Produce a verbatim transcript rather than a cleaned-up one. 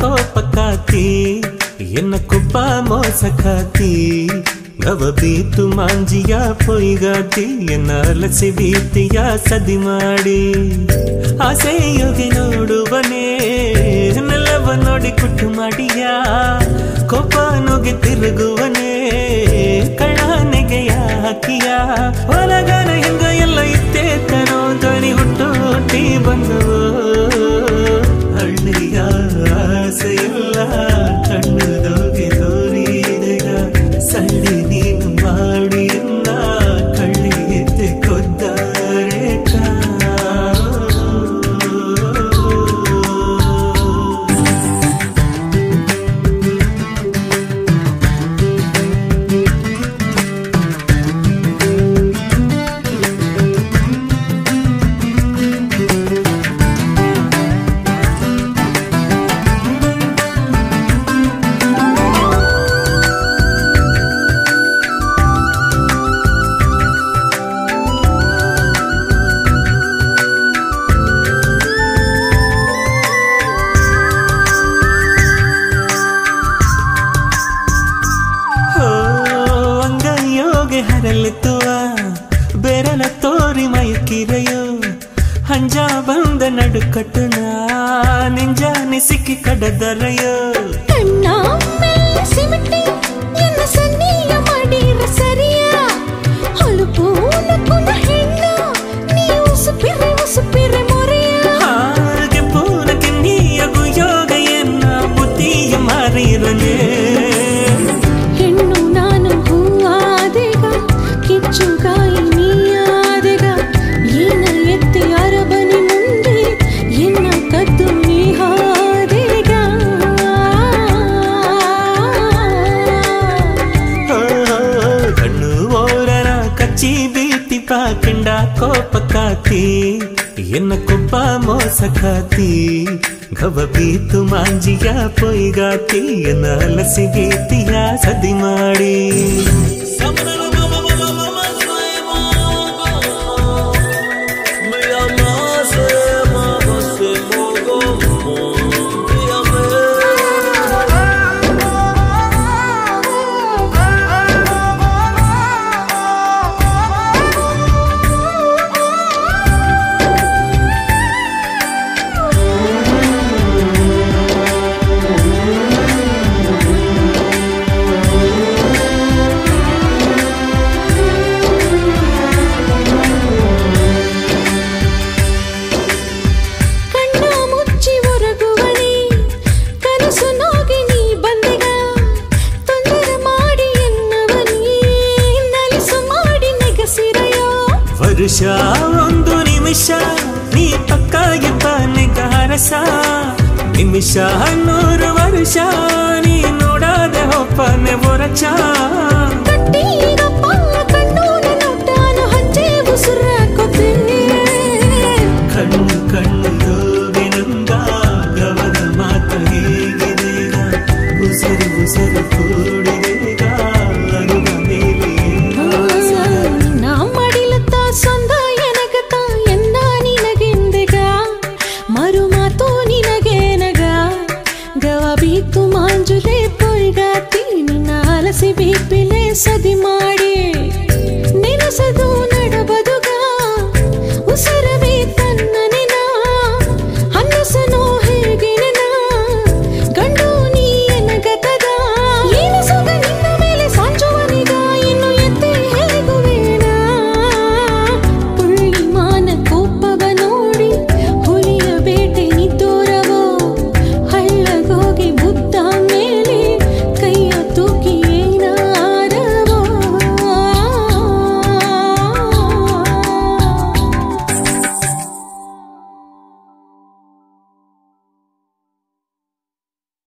ಕೋಪಕ್ಕಾತಿ ಎನ್ನ ಕುಪ್ಪ ಮೋಸಕ್ಕಾತಿ ಗವ ಬೀತು ಮಾಂಜಿಯ ಪೊಯ್ಗಾತಿ ಎನ್ನ ಅಲಸಿ ಬೀತಿಯ ಸದಿ ಮಾಡಿ ಆಸೆಯೋಗಿ ನೋಡುವನೇ ನೆಲವ ನೋಡಿ ಕುಟ್ಟು ಮಾಡಿಯ ಕೋಪ ನುಗಿ ತಿರುಗುವನೇ ಕಳ್ಳಾನೆಗೆಯ ಹಾಕಿಯ ಹೊಲಗನ ಹಿಂಗ ಎಲ್ಲ ಇತ್ತೇ ತನೋ ಧ್ವನಿ ಹುಟ್ಟು ಹುಟ್ಟಿ ಬಂದವು ಹಳ್ಳಿಯ ಆಸೆಯಿಲ್ಲ ಕಣ್ಣುದೋಗೆ ತೋರಿದೆಗ ಸಳ್ಳಿ ನೀನು ಮಾಡಿ ಎಂದ ಕಳ್ಳಿ ಎತ್ತೆ ಕೊದ್ದಾರೆ ಬೆರಳ ತೋರಿ ಮಯಕಿರೆಯೋ ಹಂಜ ಬಂದ ನಡುಕಟ್ಟುನ ನಿಂಜ ನಿಸಿಕ್ಕಿ ಕಡದರೆಯೋ ಕಣ್ಣ ಮೆಲ್ಲ ಸಿಮಿಟಿ ಎನ್ನ ಸನ್ನಿಯ ಮಾಡಿರ ಸರಿಯ ಹೊಲಪು ನಕ್ಕುನ ಹೆಣ್ಣ ನೀ ಉಸುಪಿರೆ ಉಸುಪಿರೆ ಮೊರೆಯ ಹಾಗೆ ಪೂನ ಕಿನ್ನಿಯಗು ಯೋಗ ಎನ್ನ ಬುದ್ಧಿಯ ಮಾರಿರನೆ ಹೆಣ್ಣು ನಾನು ಹೂವಾದೆಗ ಕಿಚ್ಚುಗಾಯಿ ನೀಯಾದೆಗ ಏನ ಎತ್ತಿ ಅರಬನಿ ಮುಂದೆ ಎನ್ನ ಕದ್ದು ನೀ ಹಾದೆಗ ಕಣ್ಣು ಓರನ ಕಚ್ಚಿ ಬೀತಿ ಪಾಕಿಂಡ ಕೋಪಕ್ಕಾತಿ ಎನ್ನ ಕುಪ್ಪ ಮೋಸಕ್ಕಾತಿ ಗವ ಬೀತು ಮಾಂಜಿಯ ಪೊಯ್ಗಾತಿ ಎನ್ನ ಅಲಸಿ ಬೀತಿಯ ಸದಿ ಮಾಡಿ ವರುಷ ಒಂದು ನಿಮಿಷ ನೀ ಪಕ್ಕ ಎಬ್ಬನಿಗ ಹರಸ ನಿಮಿಷ ನೂರು ವರ್ಷ ನೀ ನೋಡಾದೆ ಒಪ್ಪನೆ ಹೊರಚ